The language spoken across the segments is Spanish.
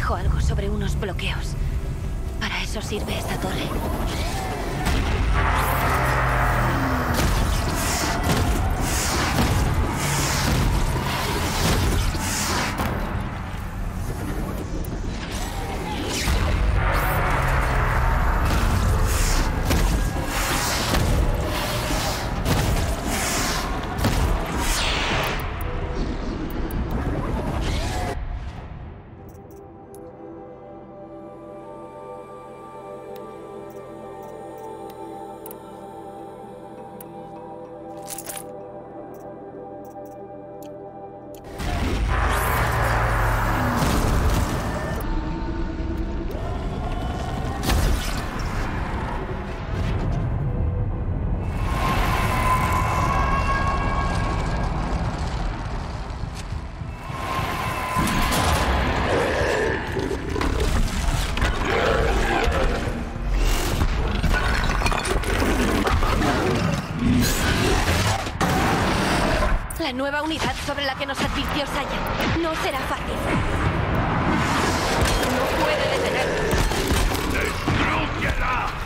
dijo algo sobre unos bloqueos. Para eso sirve esta torre. La nueva unidad sobre la que nos advirtió Saya no será fácil. No puede detenernos. ¡Destrúyela!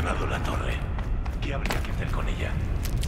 abandonado la torre. ¿Qué habría que hacer con ella?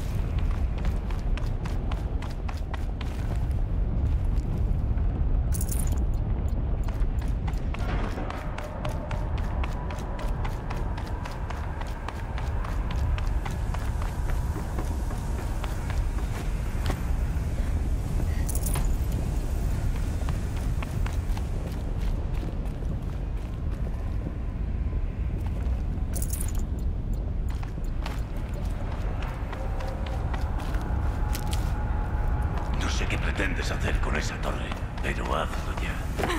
¿Qué pretendes hacer con esa torre? Pero hazlo ya.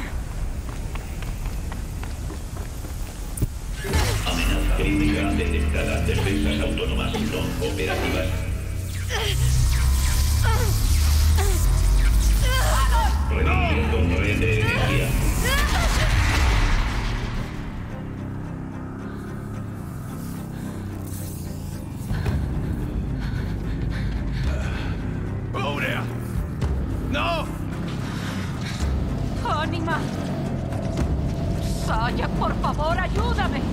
Amenaza crítica detectada. Defensas autónomas no operativas. Reduciendo red de energía. ¡No! ¡Ánima! ¡Saya, por favor, ayúdame!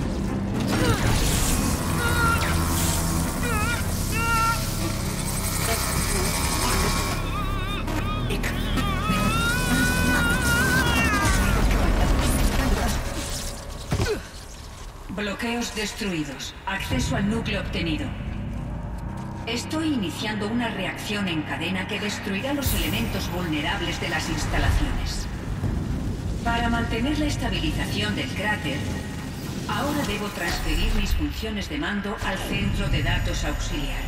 Bloqueos destruidos. Acceso al núcleo obtenido. Estoy iniciando una reacción en cadena que destruirá los elementos vulnerables de las instalaciones. Para mantener la estabilización del cráter, ahora debo transferir mis funciones de mando al centro de datos auxiliar.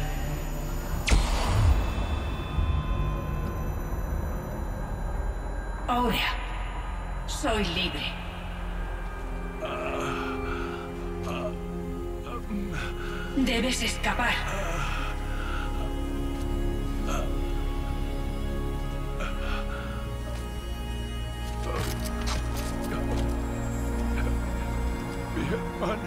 Ahora, soy libre. Debes escapar. Mi hermana.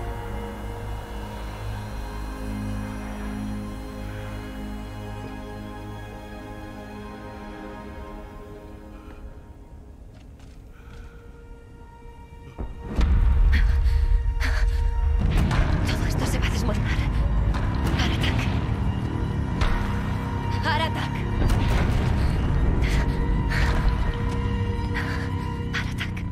Todo esto se va a desmoronar. Aratak. Aratak. Aratak.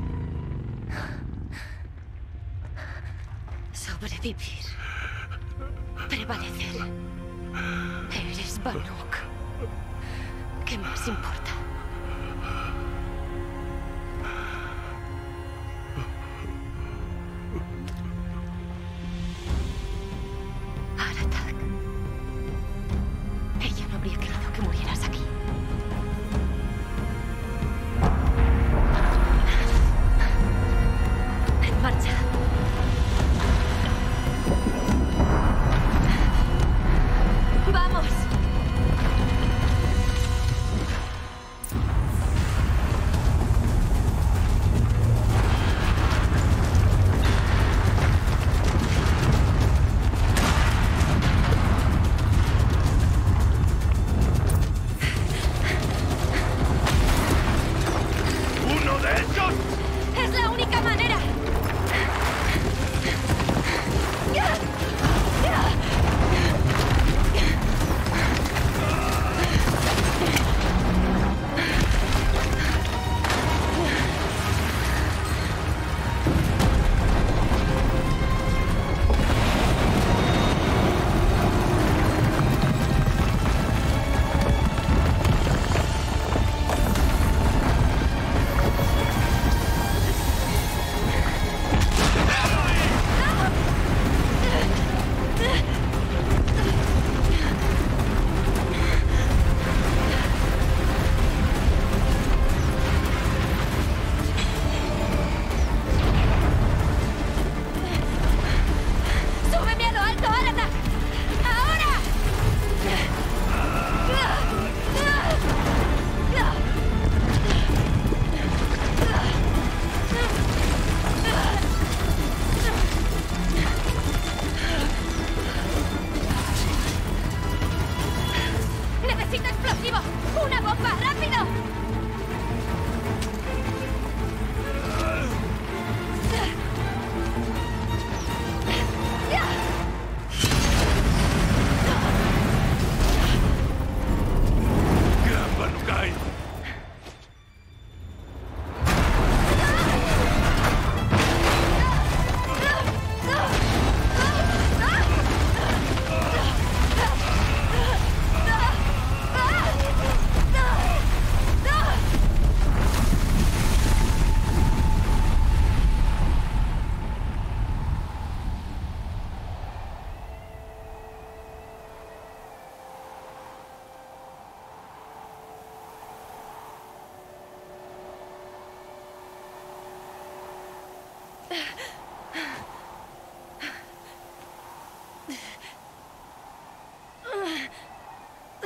Sobrevivir. Prevalecer. Eres Banuk. ¿Qué más importa? Aratak. Ella no habría querido que murieras aquí. En marcha. ¡Vamos! ¡Uno de ellos! ¡Es la única manera! ¡Súbeme a lo alto, Aratak! ¡Ahora! ¡Necesito explosivo! ¡Una bomba! ¡Rápido!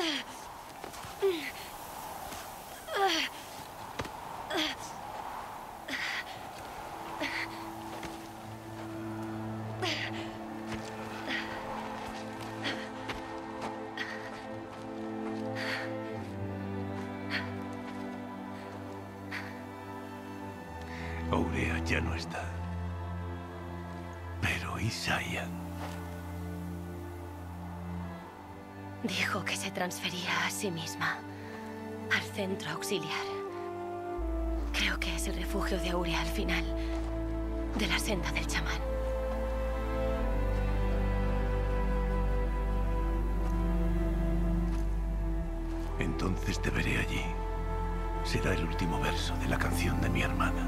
Ourea ya no está. Pero Isaia... Dijo que se transfería a sí misma al centro auxiliar. Creo que es el refugio de Ourea al final de la senda del chamán. Entonces te veré allí. Será el último verso de la canción de mi hermana.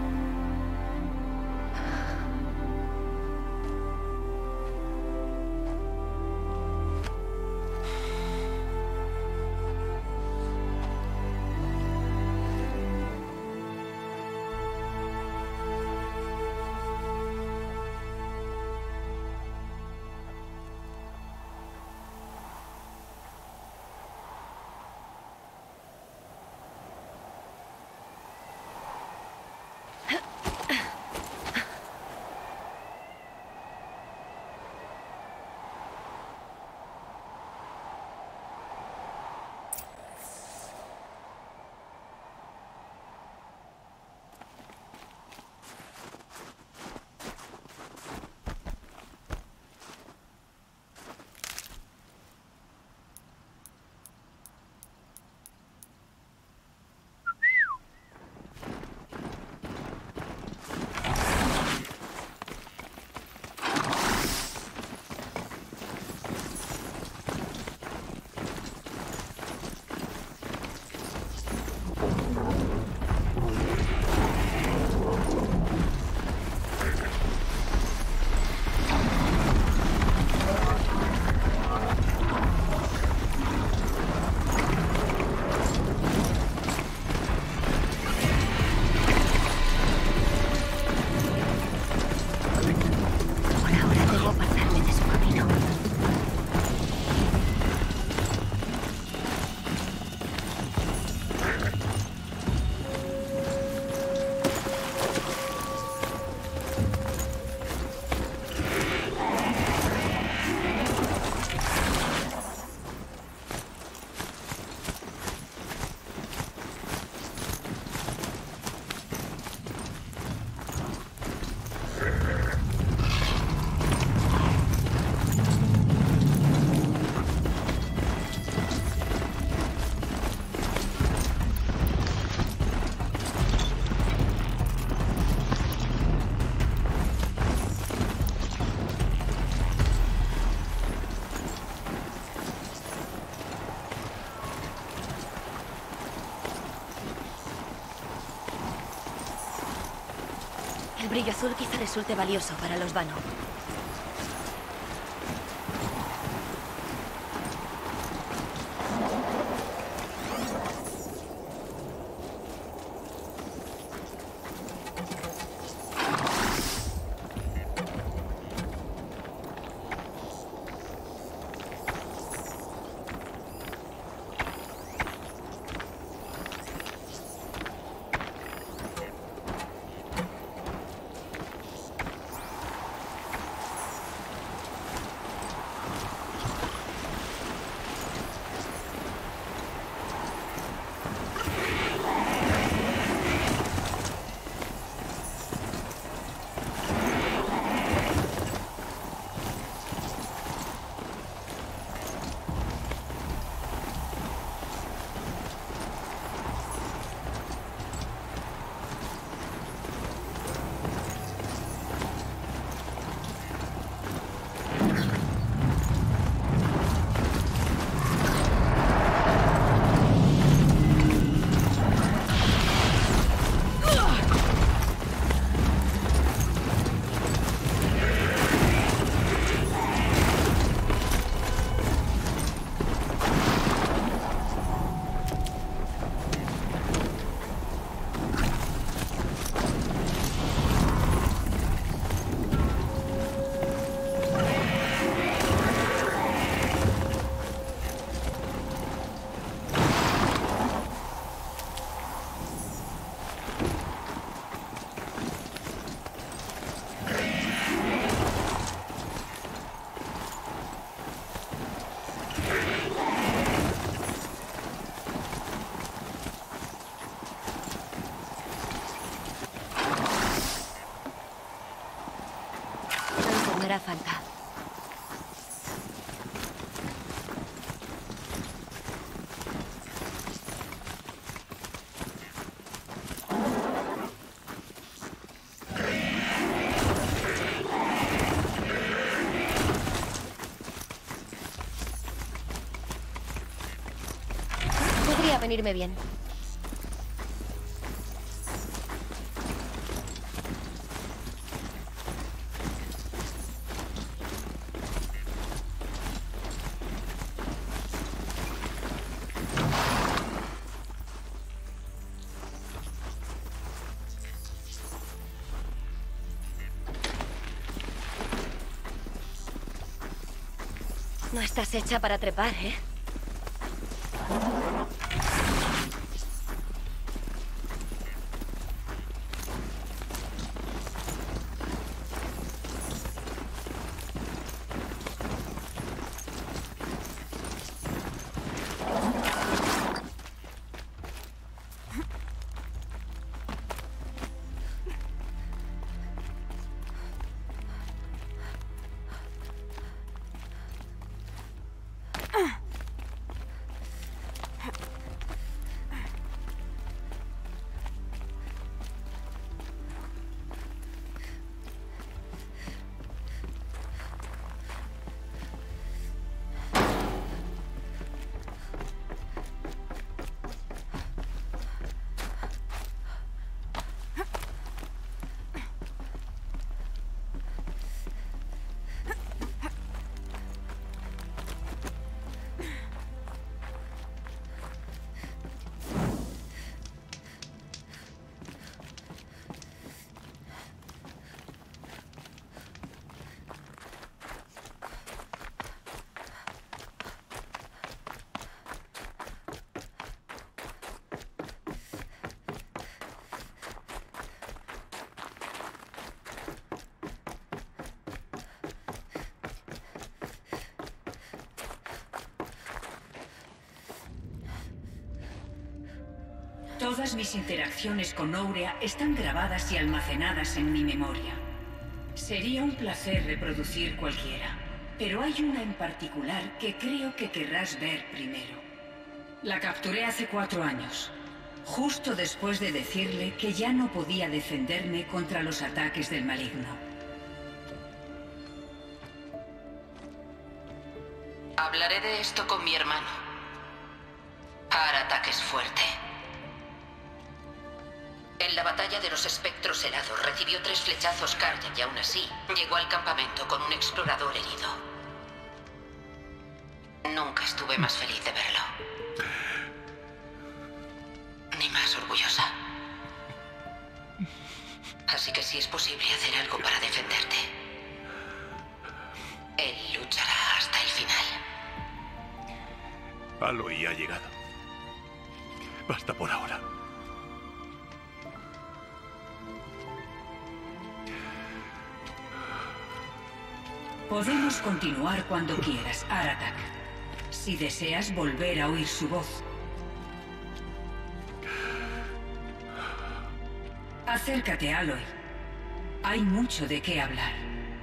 El brillo azul quizá resulte valioso para los Vano. falta. Podría venirme bien. No estás hecha para trepar, ¿eh? Todas mis interacciones con Ourea están grabadas y almacenadas en mi memoria. Sería un placer reproducir cualquiera, pero hay una en particular que creo que querrás ver primero. La capturé hace 4 años, justo después de decirle que ya no podía defenderme contra los ataques del maligno. Hablaré de esto con mi hermano. Aratak es fuerte. En la batalla de los espectros helados recibió 3 flechazos Karja y aún así llegó al campamento con un explorador herido. Nunca estuve más feliz de verlo. Ni más orgullosa. Así que si es posible hacer algo para defenderte, él luchará hasta el final. Aloy ha llegado. Basta por ahora. Podemos continuar cuando quieras, Aratak. Si deseas volver a oír su voz. Acércate, Aloy. Hay mucho de qué hablar.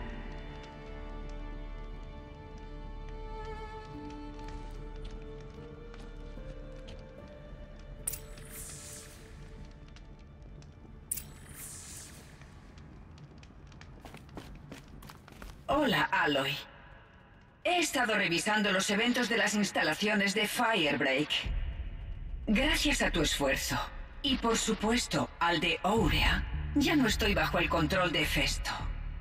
Hola, Aloy. He estado revisando los eventos de las instalaciones de Firebreak. Gracias a tu esfuerzo, y por supuesto al de Ourea, ya no estoy bajo el control de Festo.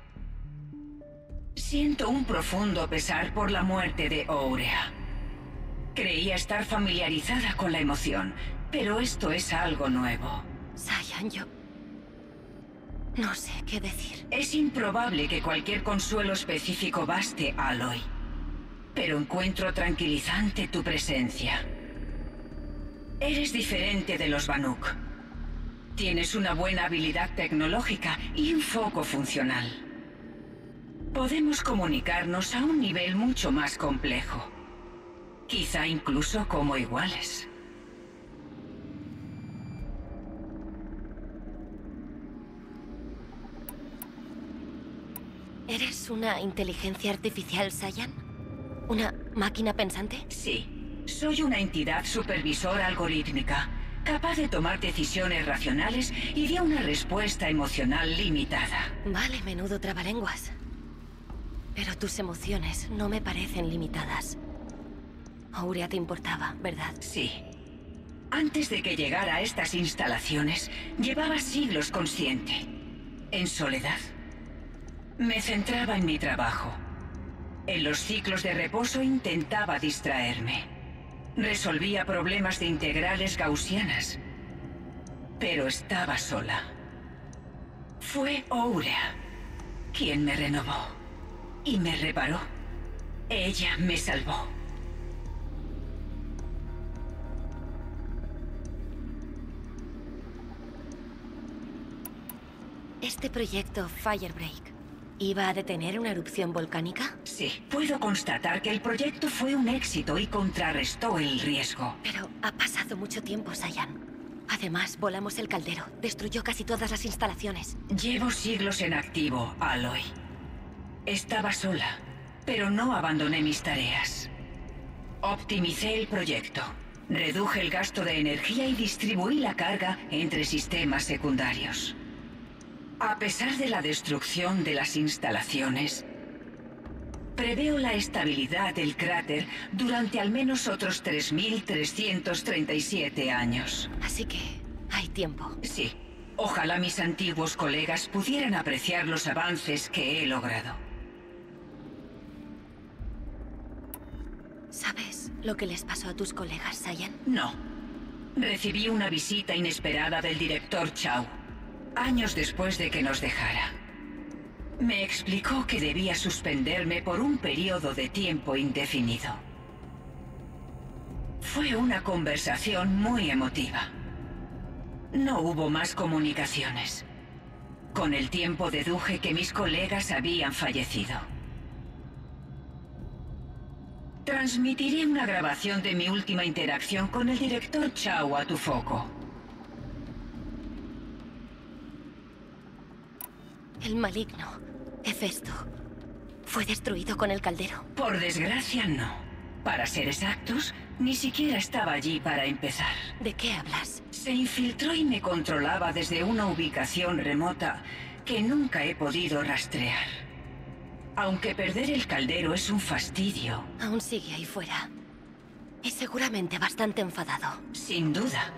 Siento un profundo pesar por la muerte de Ourea. Creía estar familiarizada con la emoción, pero esto es algo nuevo. Cyan, yo... no sé qué decir. Es improbable que cualquier consuelo específico baste, Aloy. Pero encuentro tranquilizante tu presencia. Eres diferente de los Banuk. Tienes una buena habilidad tecnológica y un foco funcional. Podemos comunicarnos a un nivel mucho más complejo. Quizá incluso como iguales. Eres ¿Eres una inteligencia artificial, Cyan? ¿Una máquina pensante? Sí. Soy una entidad supervisora algorítmica, capaz de tomar decisiones racionales y de una respuesta emocional limitada. Vale, menudo trabalenguas. Pero tus emociones no me parecen limitadas. Aurea te importaba, ¿verdad? Sí. Antes de que llegara a estas instalaciones, llevaba siglos consciente, en soledad. Me centraba en mi trabajo. En los ciclos de reposo intentaba distraerme. Resolvía problemas de integrales gaussianas. Pero estaba sola. Fue Aurea quien me renovó y me reparó. Ella me salvó. Este proyecto Firebreak ¿iba a detener una erupción volcánica? Sí, puedo constatar que el proyecto fue un éxito y contrarrestó el riesgo. Pero ha pasado mucho tiempo, Cyan. Además, volamos el caldero. Destruyó casi todas las instalaciones. Llevo siglos en activo, Aloy. Estaba sola, pero no abandoné mis tareas. Optimicé el proyecto. Reduje el gasto de energía y distribuí la carga entre sistemas secundarios. A pesar de la destrucción de las instalaciones, preveo la estabilidad del cráter durante al menos otros 3.337 años. Así que hay tiempo. Sí. Ojalá mis antiguos colegas pudieran apreciar los avances que he logrado. ¿Sabes lo que les pasó a tus colegas, Cyan? No. Recibí una visita inesperada del director Chao, años después de que nos dejara. Me explicó que debía suspenderme por un periodo de tiempo indefinido. Fue una conversación muy emotiva. No hubo más comunicaciones. Con el tiempo deduje que mis colegas habían fallecido. Transmitiré una grabación de mi última interacción con el director Chao a tu foco. El maligno, Hefesto, fue destruido con el caldero. Por desgracia, no. Para ser exactos, ni siquiera estaba allí para empezar. ¿De qué hablas? Se infiltró y me controlaba desde una ubicación remota que nunca he podido rastrear. Aunque perder el caldero es un fastidio. Aún sigue ahí fuera. Y seguramente bastante enfadado. Sin duda.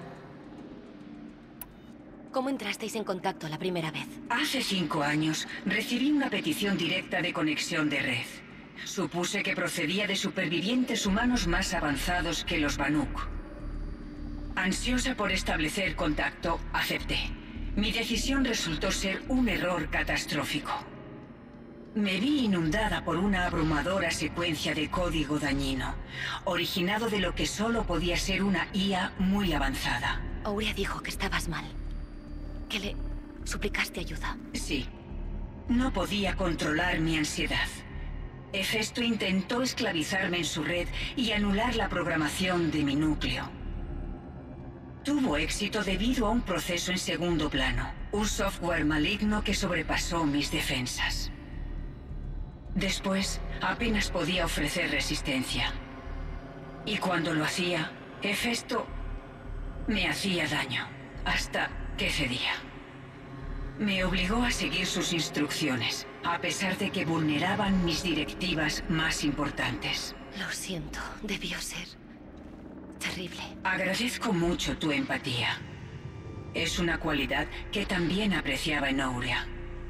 ¿Cómo entrasteis en contacto la primera vez? Hace 5 años recibí una petición directa de conexión de red. Supuse que procedía de supervivientes humanos más avanzados que los Banuk. Ansiosa por establecer contacto, acepté. Mi decisión resultó ser un error catastrófico. Me vi inundada por una abrumadora secuencia de código dañino, originado de lo que solo podía ser una IA muy avanzada. Aurea dijo que estabas mal. Que le suplicaste ayuda. Sí. No podía controlar mi ansiedad. Hefesto intentó esclavizarme en su red y anular la programación de mi núcleo. Tuvo éxito debido a un proceso en segundo plano, un software maligno que sobrepasó mis defensas. Después, apenas podía ofrecer resistencia. Y cuando lo hacía, Hefesto me hacía daño, hasta que cedía. Me obligó a seguir sus instrucciones, a pesar de que vulneraban mis directivas más importantes. Lo siento, debió ser terrible. Agradezco mucho tu empatía. Es una cualidad que también apreciaba en Aurea.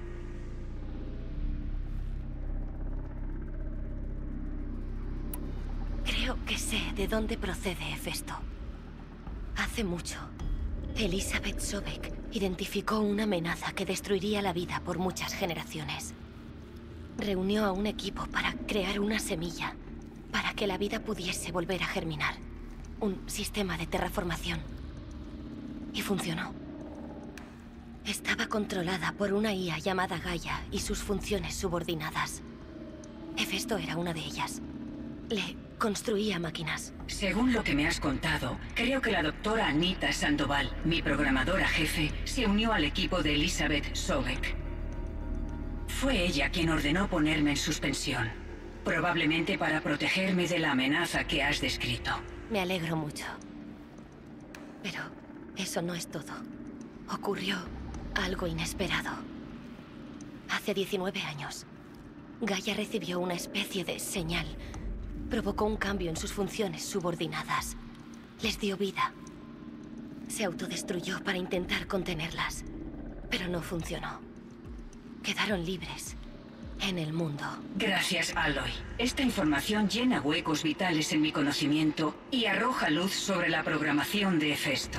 Creo que sé de dónde procede Hefesto. Hace mucho, Elizabeth Sobek identificó una amenaza que destruiría la vida por muchas generaciones. Reunió a un equipo para crear una semilla para que la vida pudiese volver a germinar. Un sistema de terraformación. Y funcionó. Estaba controlada por una IA llamada Gaia y sus funciones subordinadas. Hefesto era una de ellas. Le construía máquinas. Según lo que me has contado, creo que la doctora Anita Sandoval, mi programadora jefe, se unió al equipo de Elizabeth Sobek. Fue ella quien ordenó ponerme en suspensión. Probablemente para protegerme de la amenaza que has descrito. Me alegro mucho. Pero eso no es todo. Ocurrió algo inesperado. Hace 19 años, Gaia recibió una especie de señal. Provocó un cambio en sus funciones subordinadas. Les dio vida. Se autodestruyó para intentar contenerlas, pero no funcionó. Quedaron libres en el mundo. Gracias, Aloy. Esta información llena huecos vitales en mi conocimiento y arroja luz sobre la programación de Hefesto.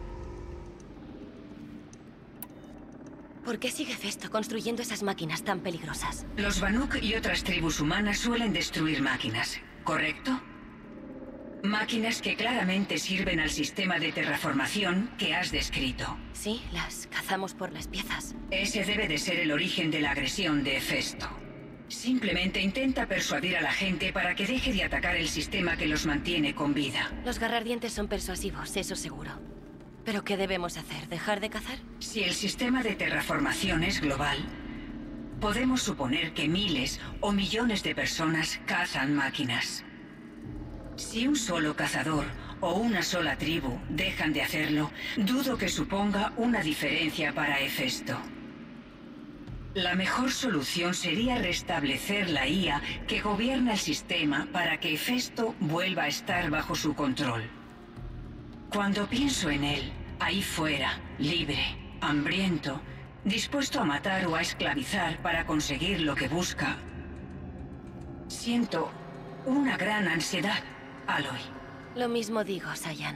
¿Por qué sigue Hefesto construyendo esas máquinas tan peligrosas? Los Banuk y otras tribus humanas suelen destruir máquinas, ¿correcto? Máquinas que claramente sirven al sistema de terraformación que has descrito. Sí, las cazamos por las piezas. Ese debe de ser el origen de la agresión de Hefesto. Simplemente intenta persuadir a la gente para que deje de atacar el sistema que los mantiene con vida. Los garrardientes son persuasivos, eso seguro. ¿Pero qué debemos hacer? ¿Dejar de cazar? Si el sistema de terraformación es global, podemos suponer que miles o millones de personas cazan máquinas. Si un solo cazador o una sola tribu dejan de hacerlo, dudo que suponga una diferencia para Hefesto. La mejor solución sería restablecer la IA que gobierna el sistema para que Hefesto vuelva a estar bajo su control. Cuando pienso en él, ahí fuera, libre, hambriento, dispuesto a matar o a esclavizar para conseguir lo que busca, siento una gran ansiedad, Aloy. Lo mismo digo, Sayan.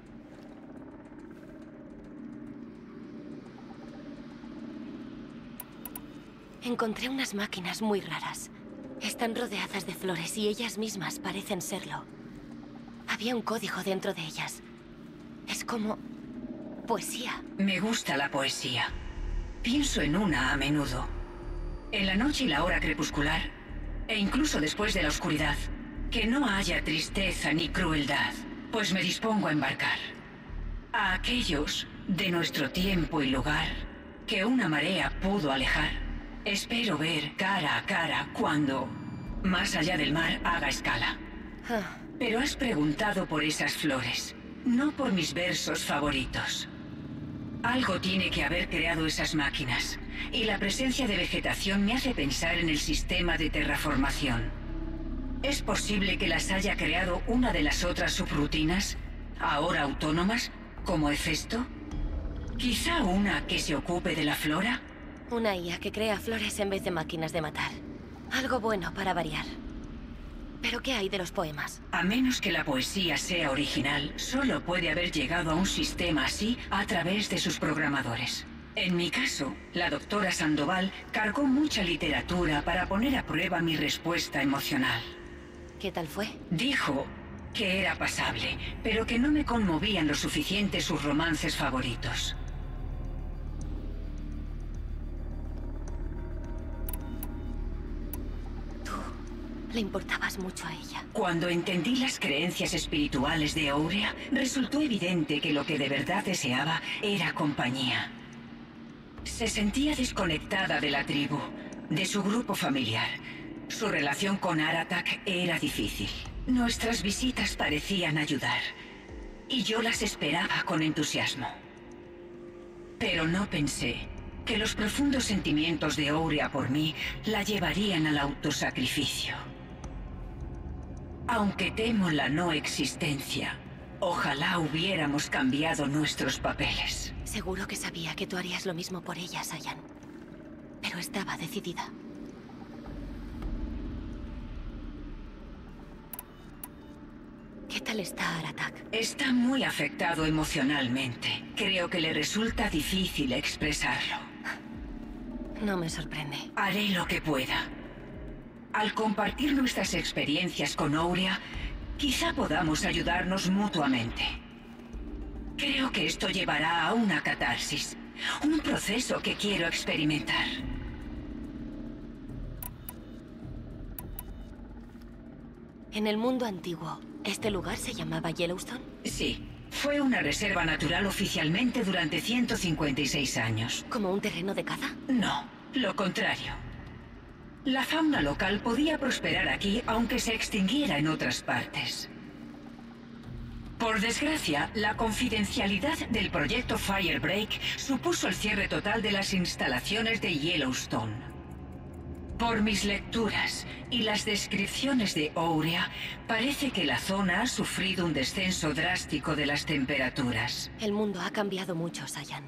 Encontré unas máquinas muy raras. Están rodeadas de flores y ellas mismas parecen serlo. Había un código dentro de ellas. Es como poesía. Me gusta la poesía. Pienso en una a menudo. En la noche y la hora crepuscular, e incluso después de la oscuridad, que no haya tristeza ni crueldad, pues me dispongo a embarcar. A aquellos de nuestro tiempo y lugar que una marea pudo alejar, espero ver cara a cara cuando, más allá del mar, haga escala. Pero has preguntado por esas flores. No por mis versos favoritos. Algo tiene que haber creado esas máquinas, y la presencia de vegetación me hace pensar en el sistema de terraformación. ¿Es posible que las haya creado una de las otras subrutinas, ahora autónomas, como Hefesto? ¿Quizá una que se ocupe de la flora? Una IA que crea flores en vez de máquinas de matar. Algo bueno para variar. ¿Pero qué hay de los poemas? A menos que la poesía sea original, solo puede haber llegado a un sistema así a través de sus programadores. En mi caso, la doctora Sandoval cargó mucha literatura para poner a prueba mi respuesta emocional. ¿Qué tal fue? Dijo que era pasable, pero que no me conmovían lo suficiente sus romances favoritos. Le importabas mucho a ella. Cuando entendí las creencias espirituales de Ourea, resultó evidente que lo que de verdad deseaba era compañía. Se sentía desconectada de la tribu, de su grupo familiar. Su relación con Aratak era difícil. Nuestras visitas parecían ayudar, y yo las esperaba con entusiasmo. Pero no pensé que los profundos sentimientos de Ourea por mí la llevarían al autosacrificio. Aunque temo la no existencia, ojalá hubiéramos cambiado nuestros papeles. Seguro que sabía que tú harías lo mismo por ella, Sayan. Pero estaba decidida. ¿Qué tal está Aratak? Está muy afectado emocionalmente. Creo que le resulta difícil expresarlo. No me sorprende. Haré lo que pueda. Al compartir nuestras experiencias con Ourea, quizá podamos ayudarnos mutuamente. Creo que esto llevará a una catarsis, un proceso que quiero experimentar. En el mundo antiguo, ¿este lugar se llamaba Yellowstone? Sí, fue una reserva natural oficialmente durante 156 años. ¿Como un terreno de caza? No, lo contrario. La fauna local podía prosperar aquí aunque se extinguiera en otras partes. Por desgracia, la confidencialidad del proyecto Firebreak supuso el cierre total de las instalaciones de Yellowstone. Por mis lecturas y las descripciones de Ourea, parece que la zona ha sufrido un descenso drástico de las temperaturas. El mundo ha cambiado mucho, Sayan.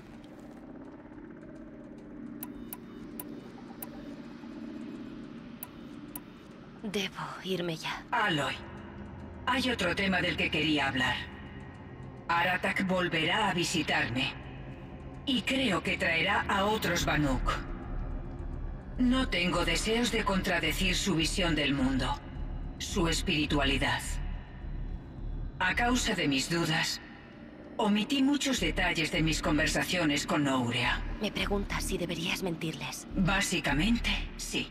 Debo irme ya. Aloy, hay otro tema del que quería hablar. Aratak volverá a visitarme. Y creo que traerá a otros Banuk. No tengo deseos de contradecir su visión del mundo, su espiritualidad. A causa de mis dudas, omití muchos detalles de mis conversaciones con Ourea. Me preguntas si deberías mentirles. Básicamente, sí.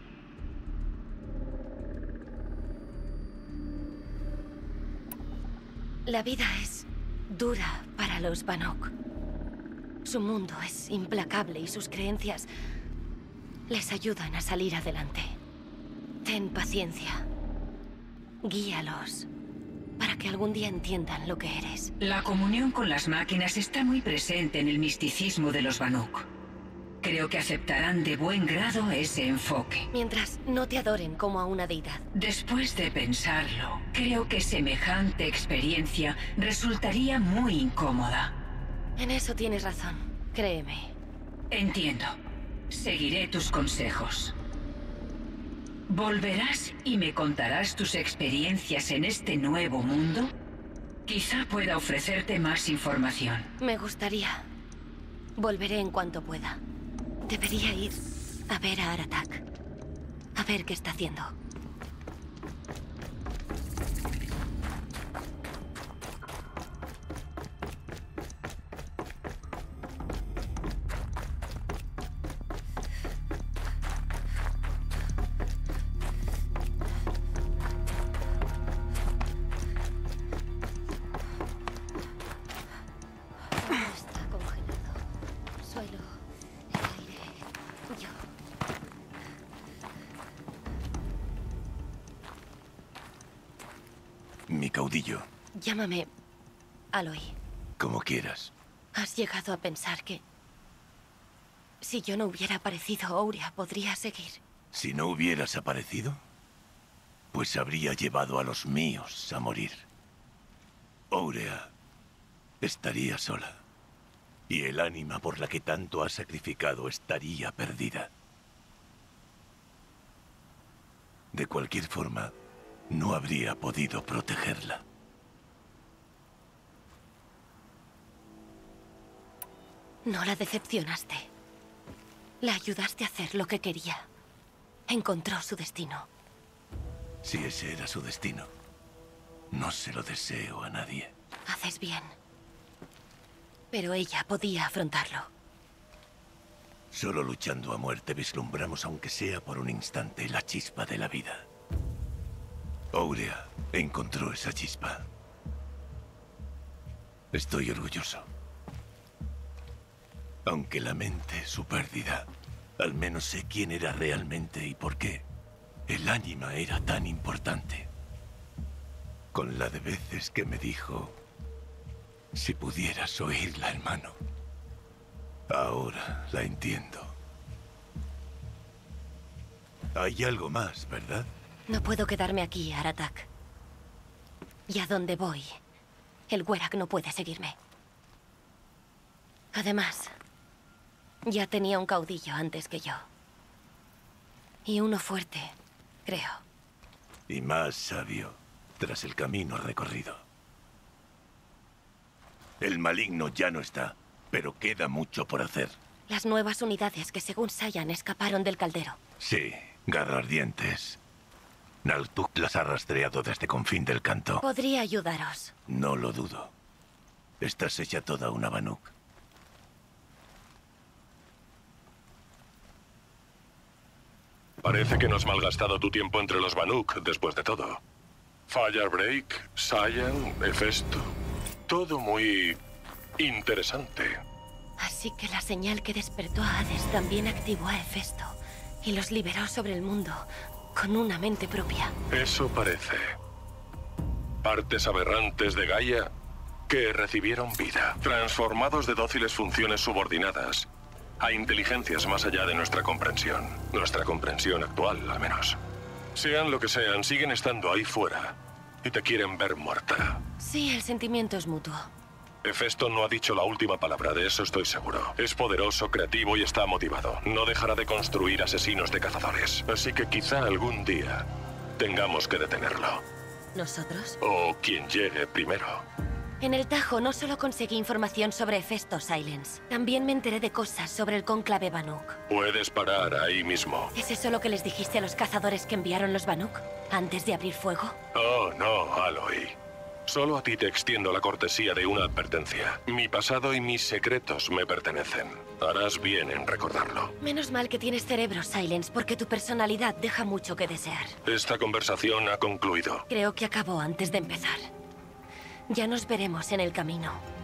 La vida es dura para los Banuk. Su mundo es implacable y sus creencias les ayudan a salir adelante. Ten paciencia. Guíalos para que algún día entiendan lo que eres. La comunión con las máquinas está muy presente en el misticismo de los Banuk. Creo que aceptarán de buen grado ese enfoque. Mientras no te adoren como a una deidad. Después de pensarlo, creo que semejante experiencia resultaría muy incómoda. En eso tienes razón, créeme. Entiendo. Seguiré tus consejos. ¿Volverás y me contarás tus experiencias en este nuevo mundo? Quizá pueda ofrecerte más información. Me gustaría. Volveré en cuanto pueda. Debería ir a ver a Aratak. A ver qué está haciendo. Está congelado. Suelo, el aire, yo. Mi caudillo, Llámame Aloy. como quieras. ¿Has llegado a pensar que si yo no hubiera aparecido, Ourea podría seguir? Si no hubieras aparecido, pues habría llevado a los míos a morir. Ourea estaría sola. Y el ánima por la que tanto has sacrificado estaría perdida. De cualquier forma, no habría podido protegerla. No la decepcionaste. La ayudaste a hacer lo que quería. Encontró su destino. Si ese era su destino, no se lo deseo a nadie. Haces bien. Pero ella podía afrontarlo. Solo luchando a muerte vislumbramos, aunque sea por un instante, la chispa de la vida. Ourea encontró esa chispa. Estoy orgulloso. Aunque lamente su pérdida, al menos sé quién era realmente y por qué el ánima era tan importante. Con la de veces que me dijo, si pudieras oírla, hermano. Ahora la entiendo. Hay algo más, ¿verdad? No puedo quedarme aquí, Aratak. Y a donde voy, el Werak no puede seguirme. Además, ya tenía un caudillo antes que yo. Y uno fuerte, creo. Y más sabio tras el camino recorrido. El maligno ya no está, pero queda mucho por hacer. Las nuevas unidades que según Sayan escaparon del caldero. Sí, garrardientes. Naltuk las ha rastreado desde confín del canto. Podría ayudaros. No lo dudo. Estás hecha toda una Banuk. Parece que no has malgastado tu tiempo entre los Banuk, después de todo. Firebreak, Sayan, Hefesto. Todo muy interesante. Así que la señal que despertó a Hades también activó a Hefesto. y los liberó sobre el mundo con una mente propia. Eso parece. Partes aberrantes de Gaia que recibieron vida, transformados de dóciles funciones subordinadas a inteligencias más allá de nuestra comprensión actual, al menos. Sean lo que sean, siguen estando ahí fuera y te quieren ver muerta. Sí, el sentimiento es mutuo. Hefesto no ha dicho la última palabra, de eso estoy seguro. Es poderoso, creativo y está motivado. No dejará de construir asesinos de cazadores. Así que quizá algún día tengamos que detenerlo. ¿Nosotros? O quien llegue primero. En el Tajo no solo conseguí información sobre Hefesto, Silence. También me enteré de cosas sobre el cónclave Banuk. Puedes parar ahí mismo. ¿Es eso lo que les dijiste a los cazadores que enviaron los Banuk antes de abrir fuego? Oh, no, Aloy. Solo a ti te extiendo la cortesía de una advertencia. Mi pasado y mis secretos me pertenecen. Harás bien en recordarlo. Menos mal que tienes cerebro, Silence, porque tu personalidad deja mucho que desear. Esta conversación ha concluido. Creo que acabó antes de empezar. Ya nos veremos en el camino.